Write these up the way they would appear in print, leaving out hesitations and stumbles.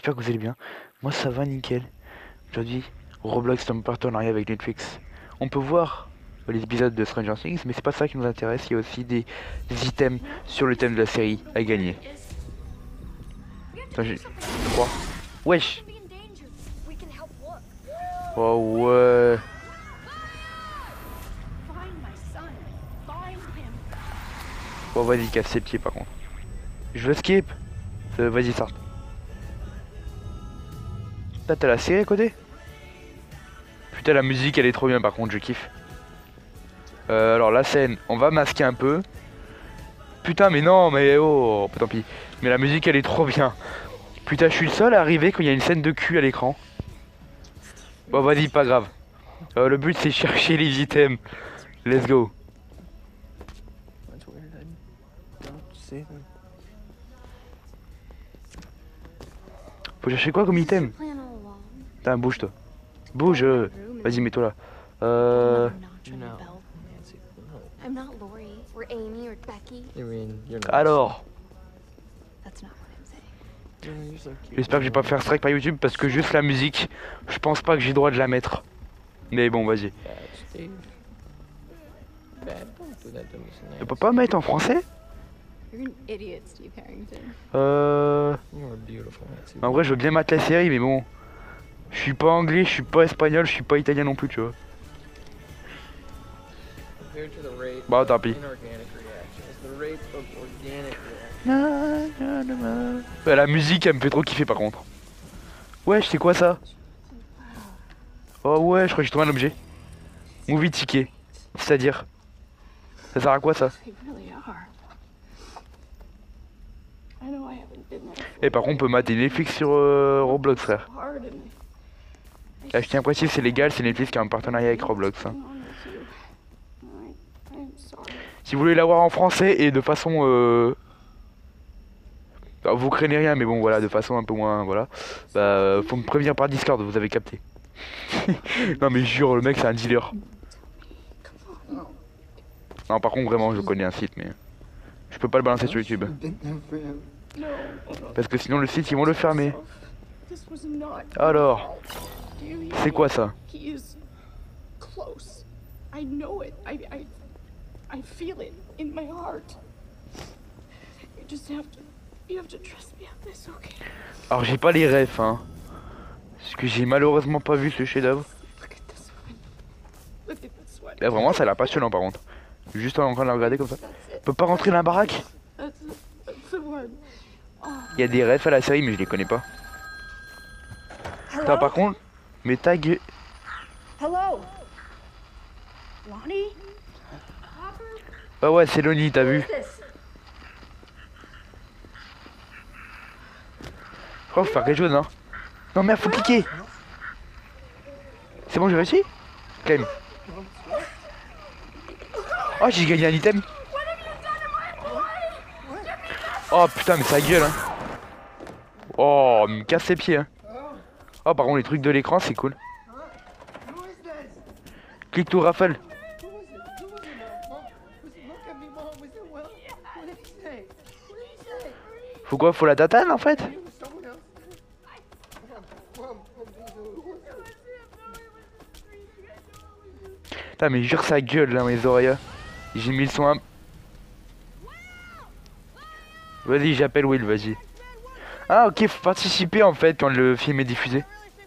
j'espère que vous allez bien. Moi ça va nickel. Aujourd'hui, Roblox est en partenariat avec Netflix. On peut voir les épisodes de Stranger Things, mais c'est pas ça qui nous intéresse, il y a aussi des items sur le thème de la série à gagner. Attends, je crois. Wesh. Oh ouais. Bon vas-y, casse ses pieds par contre. Je veux skip. Vas-y, sort. Là t'as la série à côté. Putain, la musique elle est trop bien par contre, je kiffe. Alors la scène, on va masquer un peu. Putain mais non, mais oh, tant pis. Mais la musique elle est trop bien. Putain, je suis le seul à arriver quand il y a une scène de cul à l'écran. Bon vas-y, pas grave. Le but c'est chercher les items. Let's go. Faut chercher quoi comme item? Putain, bouge toi. Bouge. Vas-y, mets-toi là. Alors. J'espère que je vais pas faire strike par YouTube parce que juste la musique, je pense pas que j'ai le droit de la mettre. Mais bon, vas-y. On peut pas mettre en français? En vrai, je veux bien mettre la série, mais bon. Je suis pas anglais, je suis pas espagnol, je suis pas italien non plus, tu vois. Bah, tant pis. La musique, elle me fait trop kiffer par contre. Ouais, c'est quoi ça? Oh ouais, je crois que j'ai trouvé un objet. Movie ticket. C'est-à-dire? Ça sert à quoi ça? Et par contre, on peut mater Netflix sur Roblox, frère. Là, je tiens à préciser, c'est légal, c'est Netflix qui a un partenariat avec Roblox. Hein. Si vous voulez l'avoir en français et de façon... vous craignez rien, mais bon, voilà, de façon un peu moins... Voilà. Bah, faut me prévenir par Discord, vous avez capté. Non mais jure, le mec c'est un dealer. Non, par contre, vraiment, je connais un site, mais... Je peux pas le balancer sur YouTube. Parce que sinon, le site, ils vont le fermer. Alors... C'est quoi ça? Alors j'ai pas les refs hein. Parce que j'ai malheureusement pas vu ce chef-d'œuvre. Là vraiment ça a l'air passionnant par contre. Juste en train de la regarder comme ça. On peut pas rentrer dans la baraque? Il y a des refs à la série mais je les connais pas. Attends, par contre, mes tags... Ah ouais, c'est Lonnie, t'as vu? Je crois qu'il faut faire quelque chose, hein. Non merde, faut cliquer. C'est bon, j'ai réussi? Claim. Oh, j'ai gagné un item. Oh putain, mais ça gueule, hein. Oh, il me casse ses pieds, hein. Oh, par contre, les trucs de l'écran, c'est cool. Clique tout raffle. Faut quoi? Faut la datane en fait? Putain mais jure sa gueule là mes oreilles. J'ai mis le son à... Vas-y j'appelle Will, vas-y. Ah ok, faut participer en fait quand le film est diffusé.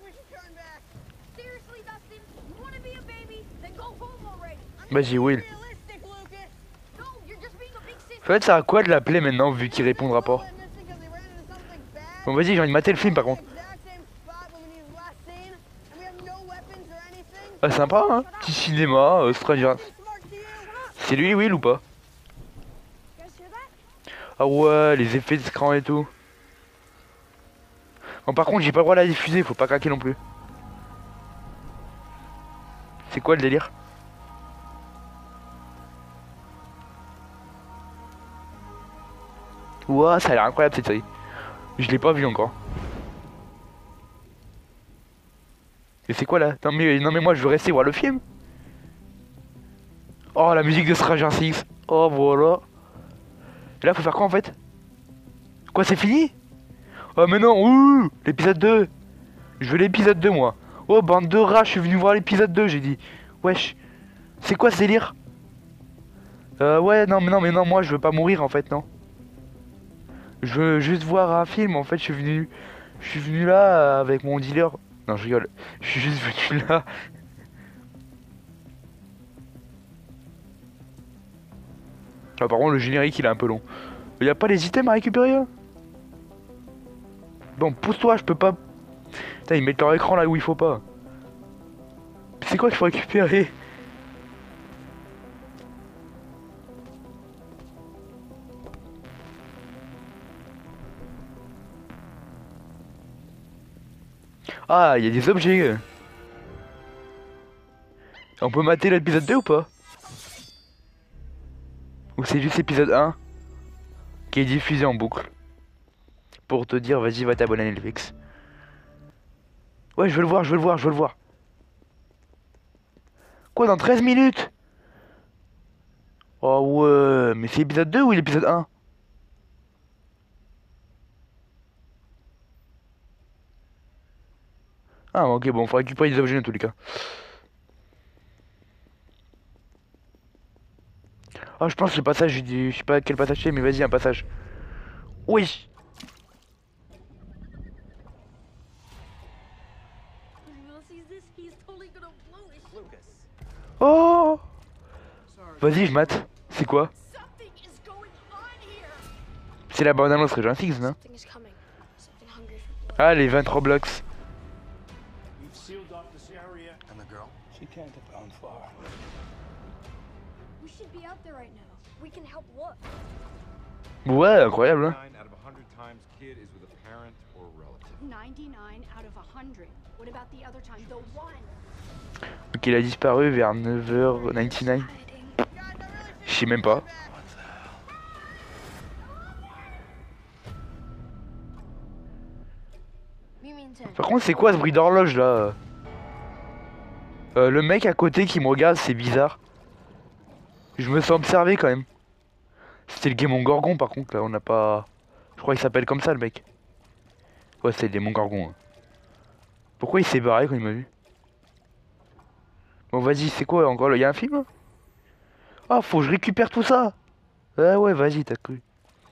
Vas-y Will. En fait ça a quoi de l'appeler maintenant vu qu'il répondra pas? Bon vas-y, j'ai envie de mater le film par contre. Ah sympa hein, petit cinéma, Stranger. C'est lui Will ou pas? Ah ouais, les effets d'écran et tout. Bon par contre j'ai pas le droit de la diffuser, faut pas craquer non plus. C'est quoi le délire? Ouah, ça a l'air incroyable cette série. Je l'ai pas vu encore. Et c'est quoi là? Non mais moi je veux rester voir le film. Oh la musique de Stranger Things. Oh voilà. Et là faut faire quoi en fait? Quoi, c'est fini? Oh mais non, ouh, l'épisode 2. Je veux l'épisode 2 moi. Oh bande de rats, je suis venu voir l'épisode 2, j'ai dit. Wesh, c'est quoi ce délire? Ouais, mais non, moi je veux pas mourir en fait, non. Je veux juste voir un film, en fait, je suis venu là avec mon dealer. Non, je rigole. Je suis juste venu là. Ah, par contre, le générique il est un peu long. Y a pas les items à récupérer là? Bon, pousse-toi, je peux pas. Putain, ils mettent leur écran là où il faut pas. C'est quoi qu'il faut récupérer? Ah, il y a des objets. On peut mater l'épisode 2 ou pas? Ou c'est juste l'épisode 1 qui est diffusé en boucle? Pour te dire, vas-y, va t'abonner à Netflix. Ouais, je veux le voir, je veux le voir, je veux le voir. Quoi, dans 13 minutes? Oh ouais, mais c'est l'épisode 2 ou l'épisode 1? Ah ok, bon, faut récupérer des objets dans tous les cas. Ah, je pense que le passage, je sais pas quel passage c'est, mais vas-y, un passage. Oui. Oh. Vas-y, je mate. C'est quoi? C'est la bande annonce Stranger Things, non? Ah, les 20 Roblox. Ouais, incroyable, hein. 99 out of 100. What about the other time? The one. Donc il a disparu vers 9h99. Je sais même pas. Par contre, c'est quoi ce bruit d'horloge là? Le mec à côté qui me regarde, c'est bizarre. Je me sens observé quand même. C'était le Démon Gorgon par contre, là on n'a pas... Je crois qu'il s'appelle comme ça le mec. Ouais, c'est le Démon Gorgon. Hein. Pourquoi il s'est barré quand il m'a vu? Bon vas-y, c'est quoi encore là? Y'a un film? Ah, faut que je récupère tout ça. Ah ouais, vas-y, t'as cru.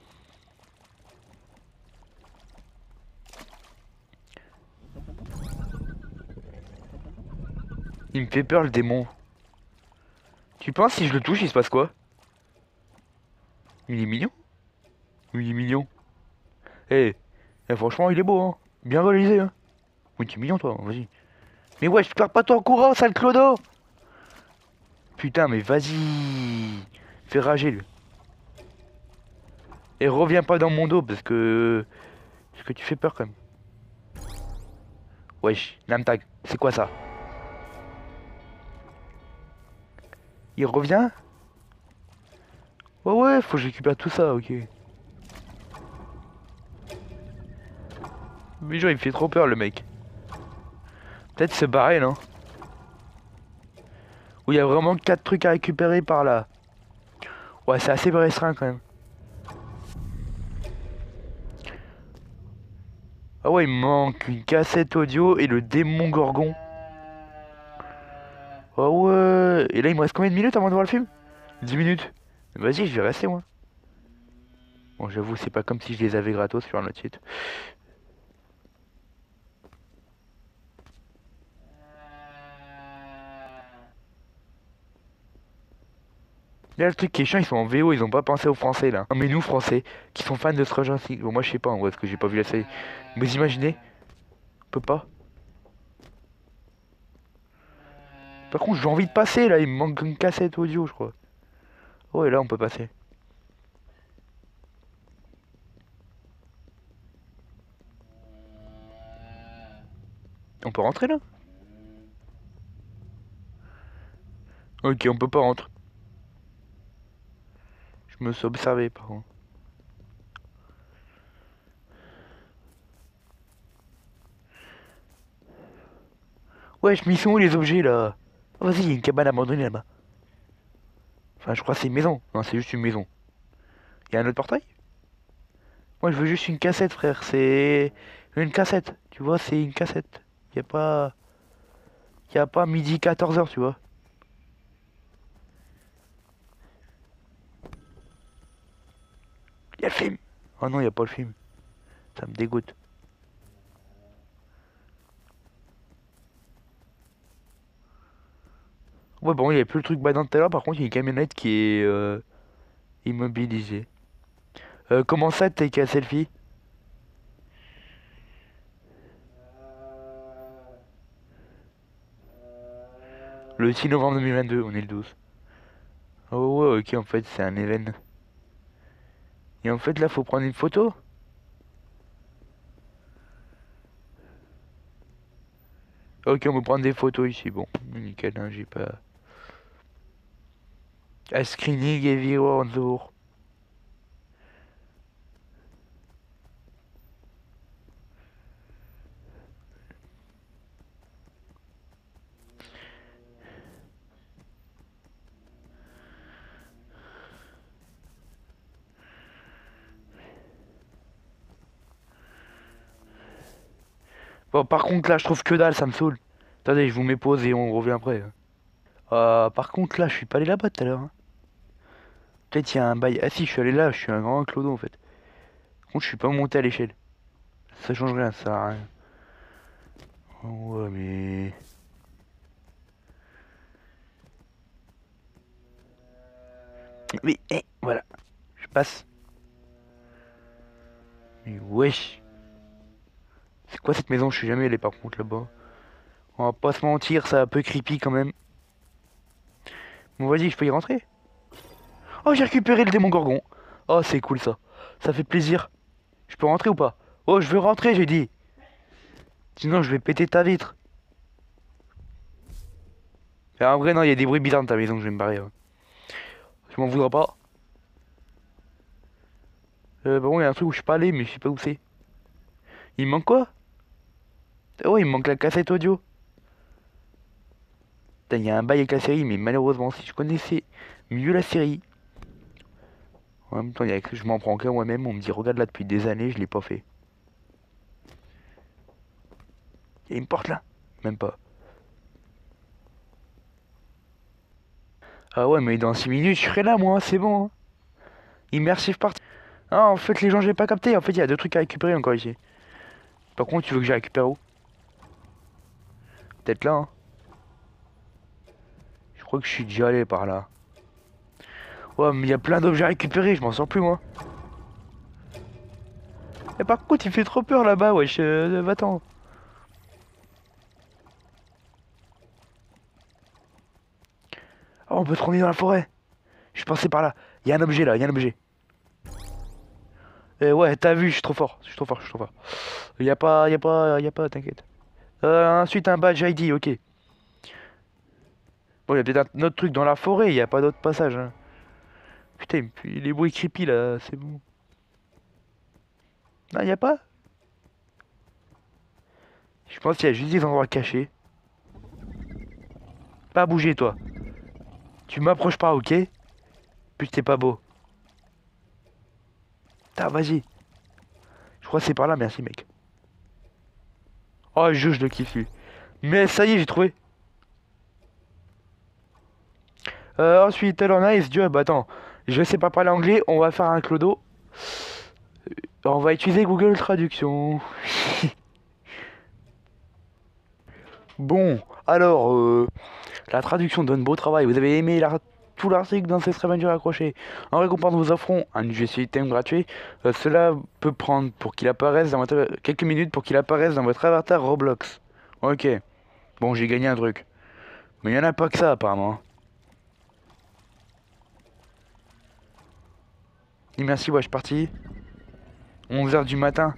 Il me fait peur le démon. Tu penses si je le touche, il se passe quoi? Il est mignon. Il est mignon. Franchement, il est beau, hein. Bien réalisé, hein. Oui, t'es mignon, toi, vas-y. Mais ouais, je perds pas ton courant, sale clodo. Putain, mais vas-y. Fais rager, lui. Et reviens pas dans mon dos, parce que... Parce que tu fais peur, quand même. Wesh, name tag. C'est quoi, ça? Il revient? Ouais, ouais, faut que je récupère tout ça, ok. Mais genre, il me fait trop peur, le mec. Peut-être se barrer, non? Où il y a vraiment 4 trucs à récupérer par là. Ouais, c'est assez restreint, quand même. Ah ouais, il me manque une cassette audio et le démon gorgon. Ah ouais. Et là, il me reste combien de minutes avant de voir le film? 10 minutes. Vas-y, je vais rester, moi. Bon, j'avoue, c'est pas comme si je les avais gratos sur un autre site. Là, le truc qui est chiant, ils sont en VO, ils ont pas pensé aux Français, là. Non, mais nous, Français, qui sont fans de Stranger Things. Bon, moi, je sais pas, en vrai, parce que j'ai pas vu la série. Mais vous imaginez? On peut pas. Par contre, j'ai envie de passer, là. Il me manque une cassette audio, je crois. Ouais, là, on peut passer. On peut rentrer, là? Ok, on peut pas rentrer. Je me suis observé, par contre. Wesh, mais ils sont où les objets là? Oh, vas-y, il y a une cabane abandonnée là-bas. Enfin, je crois que c'est une maison. Non, c'est juste une maison. Il y a un autre portail? Moi, je veux juste une cassette, frère. C'est une cassette. Tu vois, c'est une cassette. Y a pas... Y a pas midi 14h, tu vois. Y a le film. Oh non, y a pas le film. Ça me dégoûte. Ouais, bon, il y a plus le truc badant tout à l'heure. Par contre, il y a une camionnette qui est immobilisée. Comment ça, t'es qu'à selfie? Le 6 novembre 2022, on est le 12. Oh ouais, ok, en fait, c'est un événement. Et en fait, là, faut prendre une photo. Ok, on peut prendre des photos ici. Bon, nickel, hein, j'ai pas... A screening everywhere. Bon, par contre, là, je trouve que dalle, ça me saoule. Attendez, je vous mets pause et on revient après. Par contre, là, je suis pas allé là-bas tout à l'heure, hein. Peut-être il y a un bail. Ah si, je suis allé là, je suis un grand clodo en fait. Par contre, je suis pas monté à l'échelle. Ça change rien, ça sert à rien. Oh, ouais, mais... Mais, voilà. Je passe. Mais wesh. C'est quoi cette maison? Je suis jamais allé par contre là-bas. On va pas se mentir, c'est un peu creepy quand même. Bon, vas-y, je peux y rentrer. Oh, j'ai récupéré le démon gorgon. Oh, c'est cool ça. Ça fait plaisir. Je peux rentrer ou pas? Oh, je veux rentrer, j'ai dit. Sinon, je vais péter ta vitre. Et en vrai, non, il y a des bruits bizarres dans ta maison, je vais me barrer, hein. Je m'en voudras pas. Bon, il y a un truc où je suis pas allé, mais je sais pas où c'est. Il me manque quoi? Oh, il me manque la cassette audio. Putain, il y a un bail avec la série, mais malheureusement, si je connaissais mieux la série. En même temps, je m'en prends qu'à moi-même. On me dit, regarde là depuis des années, je l'ai pas fait. Il y a une porte là? Même pas. Ah ouais, mais dans 6 minutes, je serai là, moi, c'est bon, hein. Immersive party. Ah, en fait, les gens, j'ai pas capté. En fait, il y a deux trucs à récupérer encore ici. Par contre, tu veux que je récupère où? Peut-être là, hein. Je crois que je suis déjà allé par là. Ouais, mais il y a plein d'objets à récupérer, je m'en sors plus, moi. Et par contre, il fait trop peur là-bas, wesh. Va-t'en. Oh, on peut se promener dans la forêt. Je suis passé par là. Il y a un objet là, il y a un objet. Ouais, t'as vu, je suis trop fort. Je suis trop fort, je suis trop fort. T'inquiète. Ensuite, un badge ID, ok. Bon, il y a peut-être un autre truc dans la forêt, il n'y a pas d'autre passage, hein. Putain, puis les bruits creepy là, c'est bon. Non, il n'y a pas? Je pense qu'il y a juste des endroits cachés. Pas bouger, toi. Tu m'approches pas, ok? Puis t'es pas beau. Putain, vas-y. Je crois que c'est par là, merci, mec. Oh, je le kiffe, lui. Mais ça y est, j'ai trouvé. Ensuite, alors, nice job. Attends, je sais pas parler anglais, on va faire un clodo. On va utiliser Google Traduction. Bon, alors, la traduction donne beau travail. Vous avez aimé tout l'article dans cette Revenger accroché. En récompense, nous vous offrons un UGC item gratuit. Cela peut prendre pour qu'il apparaisse dans votre... quelques minutes pour qu'il apparaisse dans votre avatar Roblox. Ok. Bon, j'ai gagné un truc. Mais il n'y en a pas que ça, apparemment. Dis merci, ouais, je suis parti. 11h du matin.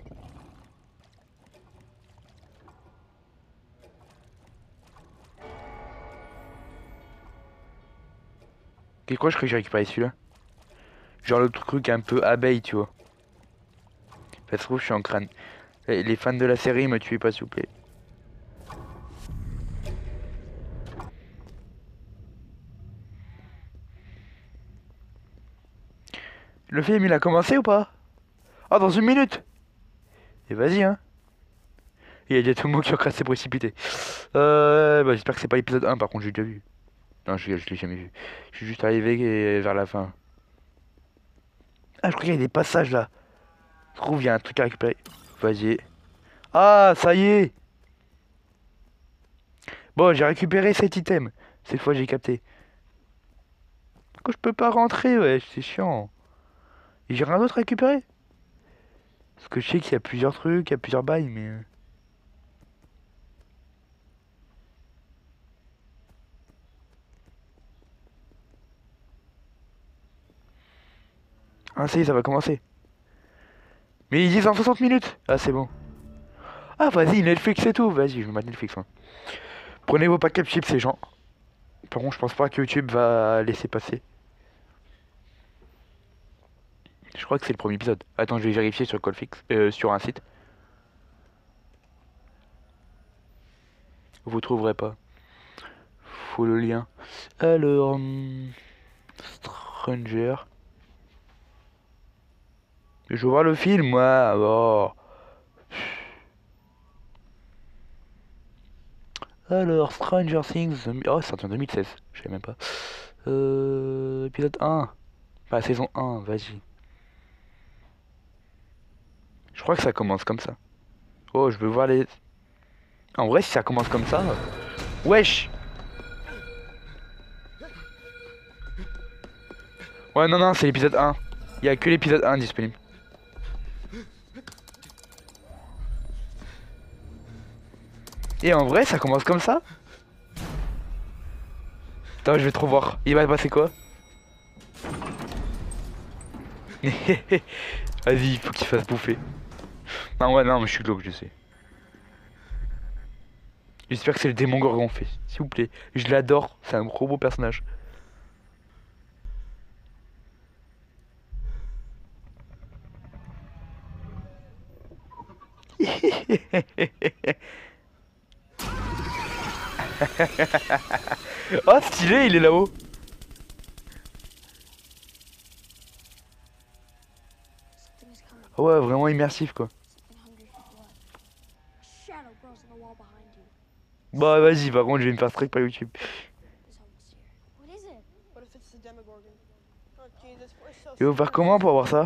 Et quoi, je crois que j'ai récupéré celui-là. Genre le truc un peu abeille, tu vois. Ça se trouve, je suis en crâne. Les fans de la série, me tuez pas, s'il vous plaît. Le film, il a commencé ou pas? Ah, dans une minute. Et vas-y, hein. Il y a déjà tout le monde qui est en train de se précipiter. Bah, j'espère que c'est pas l'épisode 1, par contre, j'ai déjà vu. Non, je l'ai jamais vu. Je suis juste arrivé vers la fin. Ah, je crois qu'il y a des passages là. Je trouve il y a un truc à récupérer. Vas-y. Ah, ça y est. Bon, j'ai récupéré cet item. Cette fois, j'ai capté. Pourquoi je peux pas rentrer, ouais, c'est chiant. Et j'ai rien d'autre à récupérer. Parce que je sais qu'il y a plusieurs trucs, il y a plusieurs bails, mais... Ah, ça y est, ça va commencer. Mais ils disent en 60 minutes. Ah, c'est bon. Ah, vas-y, Netflix et tout. Vas-y, je vais mettre Netflix. Hein. Prenez vos paquets de chips, ces gens. Par contre, je pense pas que YouTube va laisser passer. Je crois que c'est le premier épisode. Attends, je vais vérifier sur Colfix, sur un site. Vous trouverez pas. Faut le lien. Alors, Stranger. Je veux voir le film, moi. Oh. Alors, Stranger Things. Oh, c'est sorti en 2016. Je sais même pas. Épisode 1. Enfin, saison 1, vas-y. Je crois que ça commence comme ça. Oh, je veux voir les... En vrai, si ça commence comme ça... Wesh! Ouais, non, non, c'est l'épisode 1. Il y a que l'épisode 1 disponible. Et en vrai, ça commence comme ça? Attends, je vais trop voir. Il va se passer quoi? Vas-y, il faut qu'il fasse bouffer. Non, ouais, non, mais je suis glauque, je sais. J'espère que c'est le démon Gorgon fait. S'il vous plaît. Je l'adore, c'est un gros beau personnage. Oh, stylé, il est là-haut. Ah ouais, vraiment immersif quoi. Bah vas-y, par contre je vais me faire strike par YouTube. Et on va faire comment pour avoir ça?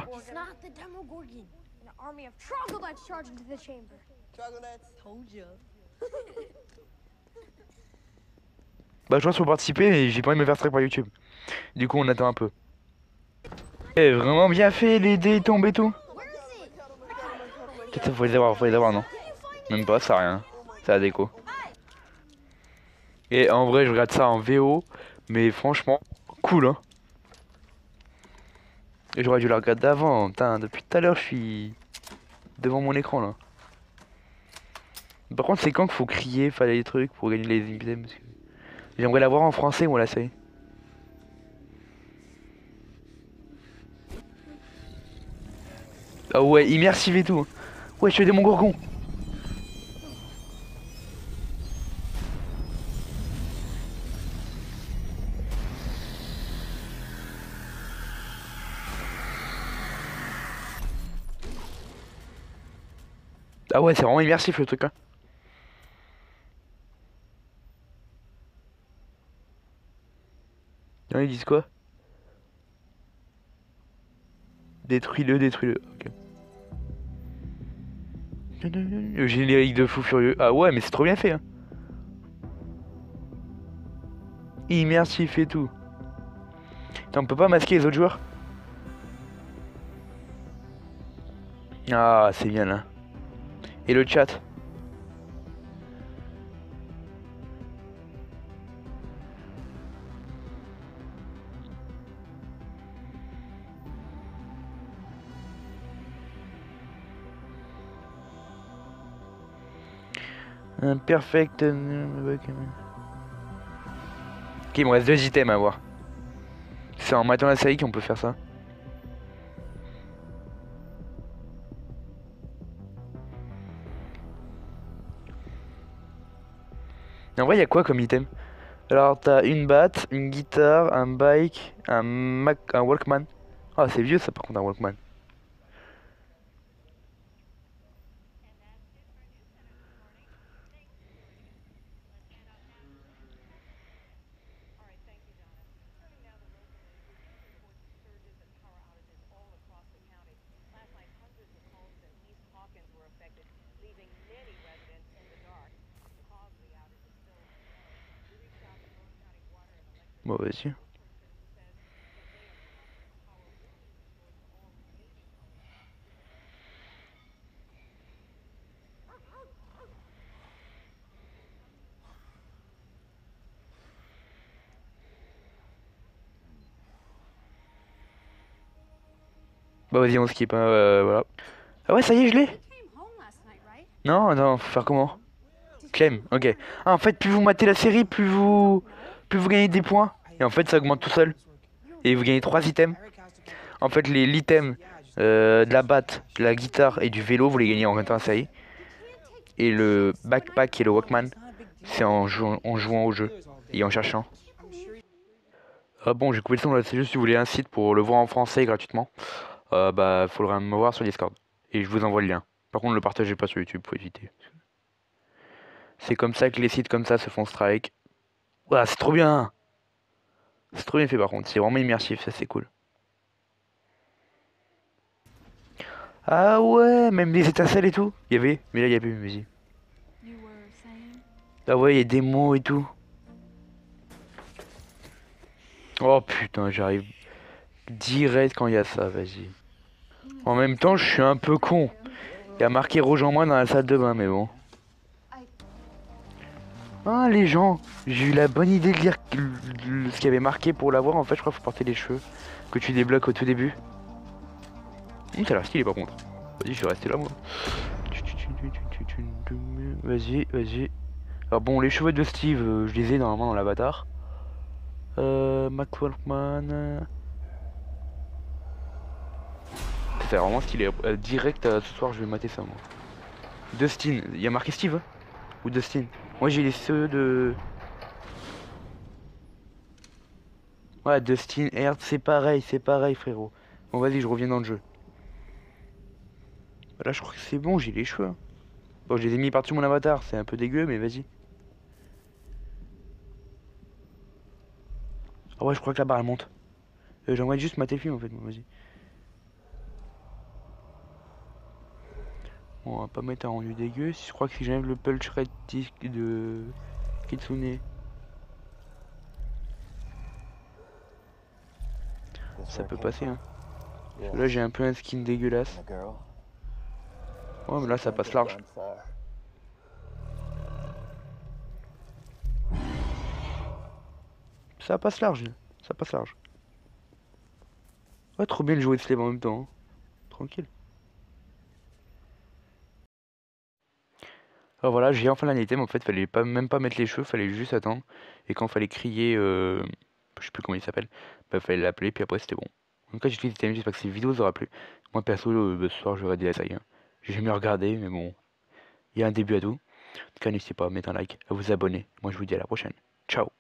Bah je pense pour participer mais j'ai pas envie de me faire strike par YouTube. Du coup on attend un peu. Eh vraiment bien fait, les dés tombent et tout. Peut-être faut les avoir non. Même pas, ça a rien. C'est la déco. Et en vrai je regarde ça en VO. Mais franchement, cool hein. Et j'aurais dû la regarder avant. Putain, depuis tout à l'heure je suis devant mon écran là. Par contre c'est quand qu'il faut crier, faire des trucs pour gagner les items. J'aimerais la voir en français moi la série. Ah ouais, immersif et tout. Ouais, je suis des mon gorgon. Ah ouais, c'est vraiment immersif le truc hein. Non, ils disent quoi? Détruis-le, détruis-le. Ok. Le générique de Fou Furieux. Ah ouais, mais c'est trop bien fait hein. Immersif et tout. Attends, on peut pas masquer les autres joueurs? Ah, c'est bien là. Et le chat? Un perfect. Ok, il me reste 2 items à voir. C'est en matant la série qu'on peut faire ça. En vrai, il y a quoi comme item? Alors, t'as une batte, une guitare, un bike, un Walkman. Ah, c'est vieux ça par contre, un Walkman. Bon, vas-y. Bah vas-y, on skip, hein, voilà. Ah ouais, ça y est, je l'ai. Came home last night, right? Non, non, faut faire comment? Clem, ok. Ah, en fait, plus vous matez la série, plus vous gagnez des points. Et en fait, ça augmente tout seul. Et vous gagnez 3 items. En fait, l'item de la batte, de la guitare et du vélo, vous les gagnez en regardant la série. Et le backpack et le Walkman, c'est en jouant au jeu et en cherchant. Ah bon, j'ai coupé le son là, c'est juste si vous voulez un site pour le voir en français gratuitement. Bah, faudra me voir sur Discord. Et je vous envoie le lien. Par contre, ne le partagez pas sur YouTube, faut éviter. C'est comme ça que les sites comme ça se font strike. Ouah, c'est trop bien! C'est trop bien fait par contre, c'est vraiment immersif, ça c'est cool. Ah ouais, même les étincelles et tout. Il y avait, mais là il y a plus, vas-y. You were saying? Ah ouais, il y a des mots et tout. Oh putain, j'arrive direct quand il y a ça, vas-y. En même temps, je suis un peu con. Il y a marqué rejoins-moi dans la salle de bain, mais bon. Ah, les gens, j'ai eu la bonne idée de lire ce qu'il y avait marqué pour l'avoir. En fait, je crois qu'il faut porter les cheveux que tu débloques au tout début. Ça a l'air stylé par contre. Vas-y, je vais rester là, moi. Vas-y, vas-y. Alors bon, les cheveux de Steve, je les ai normalement dans l'avatar. McWorkman. C'est vraiment stylé. Direct, ce soir, je vais mater ça, moi. Dustin, il y a marqué Steve, hein? Ou Dustin? Moi, j'ai les ceux de... Ouais, Dustin, Earth, c'est pareil, frérot. Bon, vas-y, je reviens dans le jeu. Là, je crois que c'est bon, j'ai les cheveux, hein. Bon, je les ai mis par-dessus mon avatar, c'est un peu dégueu, mais vas-y. Ah ouais, je crois que la barre, elle monte. J'aimerais juste mater le film, en fait, moi, vas-y. Bon, on va pas mettre un rendu dégueu. Je crois que si j'enlève le Pulse Red Disc de Kitsune, ça peut passer, hein. Parce que là, j'ai un peu un skin dégueulasse. Ouais, mais là, ça passe large. Ça passe large, ça passe large. Ouais, trop bien de jouer de slave en même temps, hein. Tranquille. Alors voilà, j'ai enfin l'item, en fait, fallait pas, même pas mettre les cheveux, fallait juste attendre. Et quand fallait crier, je sais plus comment il s'appelle, bah fallait l'appeler, puis après c'était bon. En tout cas, j'ai fait l'item, j'espère que cette vidéo vous aura plu. Moi perso, bah, ce soir, je vais regarder la série, hein. J'ai jamais regardé, mais bon, il y a un début à tout. En tout cas, n'hésitez pas à mettre un like, à vous abonner. Moi, je vous dis à la prochaine. Ciao!